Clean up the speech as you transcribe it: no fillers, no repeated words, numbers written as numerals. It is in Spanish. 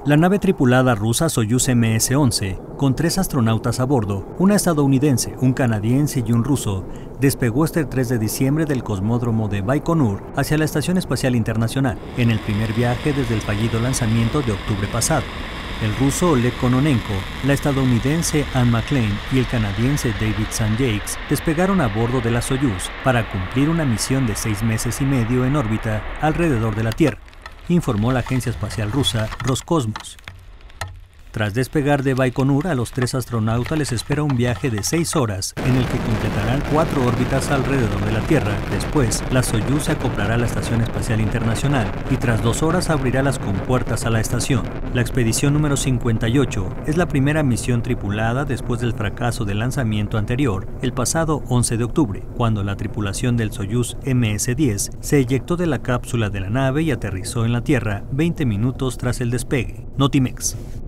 La nave tripulada rusa Soyuz MS-11, con 3 astronautas a bordo, una estadounidense, un canadiense y un ruso, despegó este 3 de diciembre del cosmódromo de Baikonur hacia la Estación Espacial Internacional, en el primer viaje desde el fallido lanzamiento de octubre pasado. El ruso Oleg Kononenko, la estadounidense Anne McClain y el canadiense David St. Jacques despegaron a bordo de la Soyuz para cumplir una misión de 6 meses y medio en órbita alrededor de la Tierra, informó la agencia espacial rusa Roscosmos. Tras despegar de Baikonur, a los 3 astronautas les espera un viaje de 6 horas en el que completarán 4 órbitas alrededor de la Tierra. Después, la Soyuz se acoplará a la Estación Espacial Internacional y tras 2 horas abrirá las compuertas a la estación. La expedición número 58 es la primera misión tripulada después del fracaso del lanzamiento anterior, el pasado 11 de octubre, cuando la tripulación del Soyuz MS-10 se eyectó de la cápsula de la nave y aterrizó en la Tierra 20 minutos tras el despegue. Notimex.